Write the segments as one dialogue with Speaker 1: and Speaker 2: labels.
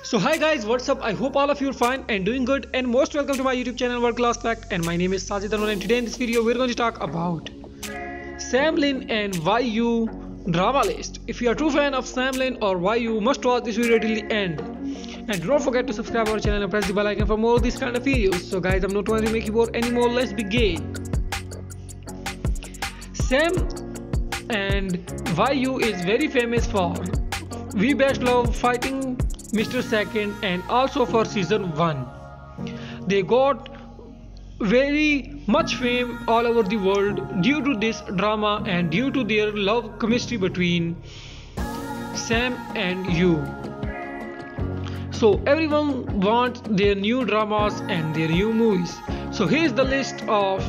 Speaker 1: So hi guys, what's up? I hope all of you are fine and doing good, and most welcome to my YouTube channel World Class Fact. And my name is Sajid Anwar, and today in this video we're going to talk about Sam Lin and YU Dramalist. If you are a true fan of Sam Lin or YU, must watch this video till the end. And don't forget to subscribe our channel and press the bell icon for more of these kind of videos. So guys, I'm not going to make you bored anymore. Let's begin. Sam and YU is very famous for We Best Love, Fighting Mr. Second, and also for season 1. They got very much fame all over the world due to this drama and due to their love chemistry between Sam and Yu. So everyone wants their new dramas and their new movies. So here's the list of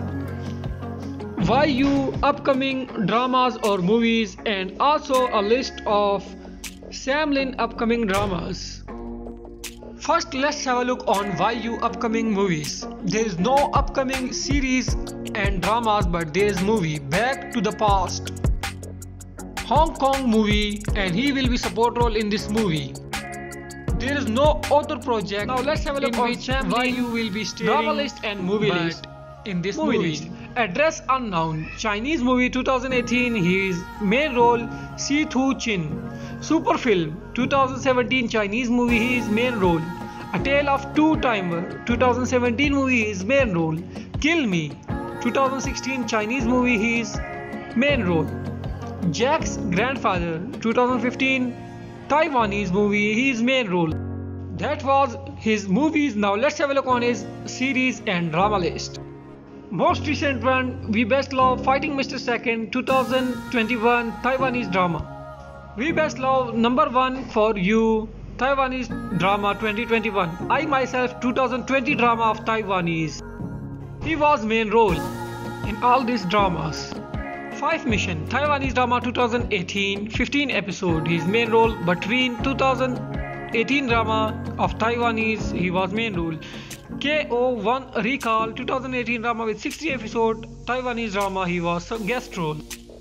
Speaker 1: YU upcoming dramas or movies, and also a list of Sam Lin upcoming dramas. First, let's have a look on YU upcoming movies. There is no upcoming series and dramas, but there is movie Back to the Past, Hong Kong movie, and he will be support role in this movie. There is no other project. Now let's have a look on which YU will be starring Dramalist and movie list in this movie. Address Unknown, Chinese movie 2018, his main role Si Thu Chin. Super Film 2017, Chinese movie, his main role. A Tale of Two-Timer 2017 movie, his main role. Kill Me 2016, Chinese movie, his main role. Jack's Grandfather 2015, Taiwanese movie, his main role. That was his movies. Now let's have a look on his series and drama list. Most recent one, We Best Love, Fighting Mr. Second 2021, Taiwanese drama. We Best Love #1 for you, Taiwanese drama 2021. I Myself 2020 drama of Taiwanese. He was main role in all these dramas. 5 Mission, Taiwanese drama 2018, 15 episode. His main role between 2018 drama of Taiwanese. He was main role. KO1 Recall 2018 drama with 60 episode, Taiwanese drama. He was guest role.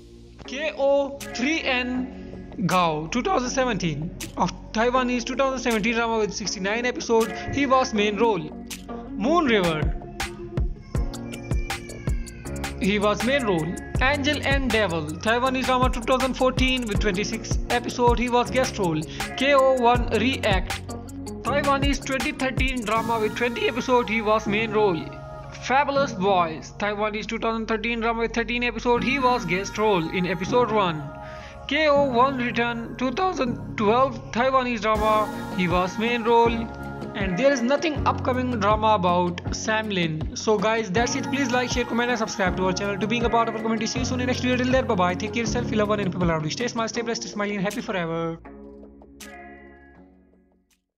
Speaker 1: KO3N Gao 2017 of Taiwanese 2017 drama with 69 episode. He was main role. Moon River, he was main role. Angel and Devil, Taiwanese drama 2014 with 26 episode. He was guest role. KO1 React, Taiwanese 2013 drama with 20 episode. He was main role. Fabulous Boys, Taiwanese 2013 drama with 13 episode. He was guest role in episode 1. KO1 Return 2012 Taiwanese drama. He was main role. And there is nothing upcoming drama about Sam Lin. So guys, that's it. Please like, share, comment and subscribe to our channel to being a part of our community. See you soon in next video. Till then, bye bye. Take care of yourself, you love one and people around you. Stay smart, stay blessed, stay smiling and happy forever.